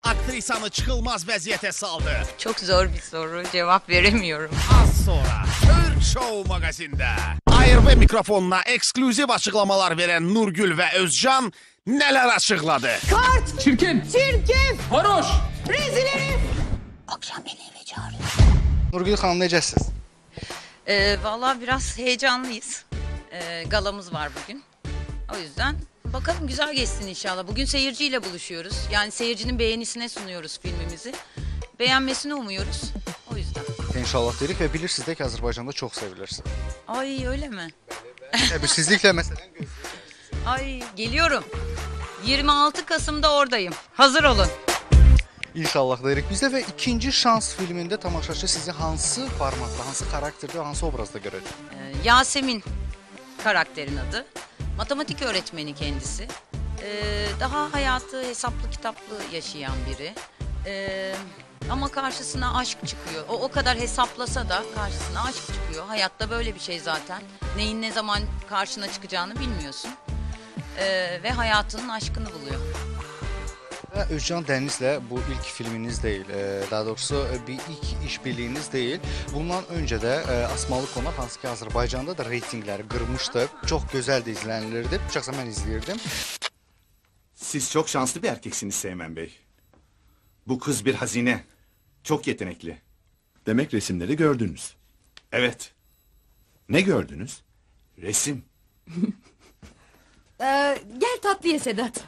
aktrisanı çıxılmaz vəziyyətə saldı. Çok zor bir soru, cevap veremiyorum. Az sonra Türk Show magazində ARV mikrofonuna eksklüziv açıqlamalar verən Nurgül və Özcan nələr açıqladı? Kart! Çirkin, Çirkin! varoş. Rezil herif! Akşam beni eve çağırıyor. Nurgül xanım necəsiz? Vallahi biraz heyecanlıyız. Galamız var bugün. O yüzden bakalım güzel geçsin inşallah. Bugün seyirciyle buluşuyoruz. Yani seyircinin beğenisine sunuyoruz filmimizi. Beğenmesini umuyoruz. O yüzden. İnşallah dedik və bilirsiniz də ki, Azərbaycanda çox sevilirsiniz. Ay öyle mi? Təbrizsizliklə məsələn Ay geliyorum. 26 Kasım'da oradayım. Hazır olun. İnşallah deyirik. Bizdə və ikinci şans filmində tamaşaçı sizi hansı formatda, hansı xarakterdə, hansı obrazda görəcək? Yasemin karakterin adı. Matematik öğretmeni kendisi. Daha hayatı hesaplı kitaplı yaşayan biri. Ama karşısına aşk çıkıyor. O kadar hesaplasa da karşısına aşk çıkıyor. Hayatta böyle bir şey zaten. Neyin ne zaman karşına çıkacağını bilmiyorsun. Ve hayatının aşkını buluyor. Və Özcan Dənizlə bu ilk filminiz deyil, daha doğrusu bir ilk işbirliyiniz deyil. Bundan öncə də Asmalı Qonaq, hansı ki Azərbaycanda da reytingləri qırmışdı. Çox gözəl də izlənilirdi. Şəxsən mən izləyirdim. Siz çok şanslı bir erkeksiniz Seymen Bey. Bu kız bir hazine. Çok yetenekli. Demek resimleri gördünüz. Evet. Ne gördünüz? Resim. Gel tatlı ye Sedat.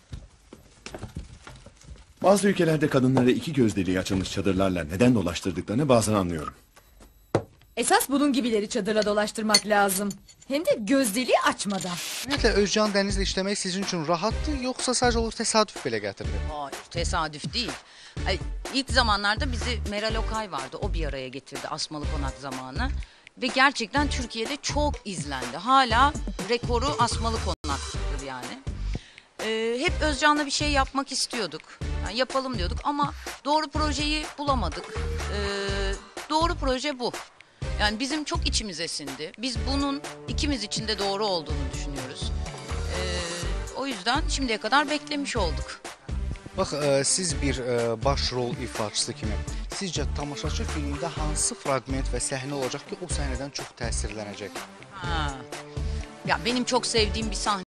Bazı ülkelerde kadınları iki göz deliği açılmış çadırlarla neden dolaştırdıklarını bazen anlıyorum. Esas bunun gibileri çadırla dolaştırmak lazım. Hem de göz deliği açmadan. Ümumiyyətlə Özcan Dənizlə işləmək sizin üçün rahatdır, yoxsa sadəcə olur təsadüf belə gətirdi? Hayır, tesadüf değil. İlk zamanlarda bizi Meral Okay vardı. O bir araya getirdi Asmalı Konak zamanı. Ve gerçekten Türkiye'de çok izlendi. Hala rekoru Asmalı Konak'tır yani. Hep Özcan'la bir şey yapmak istiyorduk. Yani yapalım diyorduk ama doğru projeyi bulamadık. Doğru proje bu. Yani bizim çok içimize sindi. Biz bunun ikimiz için de doğru olduğunu düşünüyoruz. O yüzden şimdiye kadar beklemiş olduk. Bax, siz bir başrol ifaçısı kimi, sizcə tamaşaçı filmdə hansı fraqment və səhnə olacaq ki, o səhnədən çox təsirlənəcək? Ya benim çok sevdiğim bir sahne